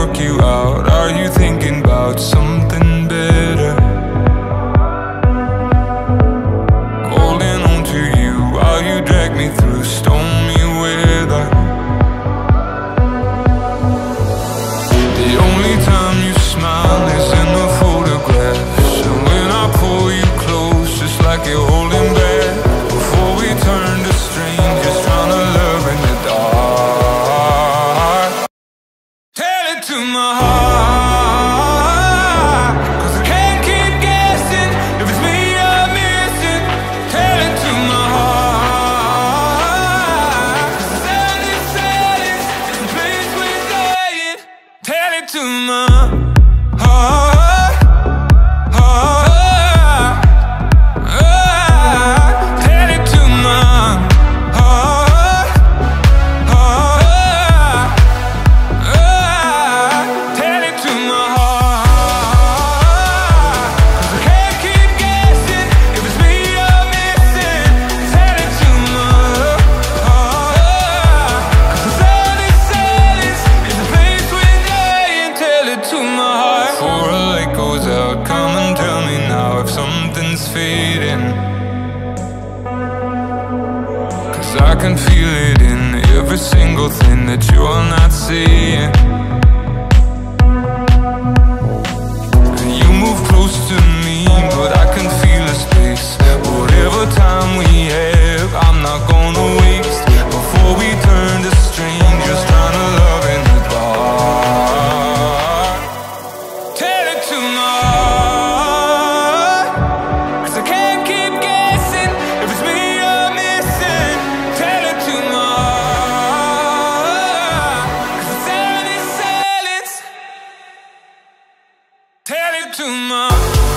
knock you out? Are you thinking about something better? Holding on to you while you drag me through stormy weather. The only time you smile is in the photographs, and when I pull you close, just like you're holding back, before we turn to strangers trying to love in the dark. Tell it to my heart, 'cause I can't keep guessing if it's me you're missing. Tell it to my heart, 'cause the sound is silence, it's the place we're dying. Tell it to my heart, heart, heart. Tell it to my heart, heart, heart. Tell it to my heart, 'cause I can't keep guessing if it's me you're missing. Tell it to my heart, 'cause the sound is silence, it's the place we're dying. Tell it to my heart. Before a light goes out, come and tell me now if something's fading, 'cause I can feel it in every single thing that you're not seeing. And you move close to me, but I can feel the space. Whatever time we have, I'm not gonna waste, before we turn to strangers trying to love in the dark. Tell it to my heart, 'cause I can't keep guessing if it's me you're missing. Tell it to my heart, 'cause the sound is silence. Tell it to my